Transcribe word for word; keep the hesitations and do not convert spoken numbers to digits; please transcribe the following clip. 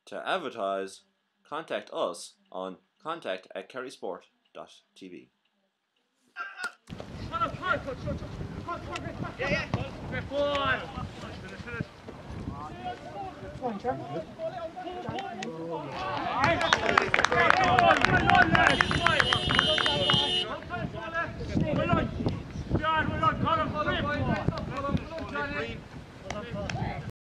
To advertise, contact us on contact at kerrysport dot t v. Yeah, yeah. Come on, Trevor.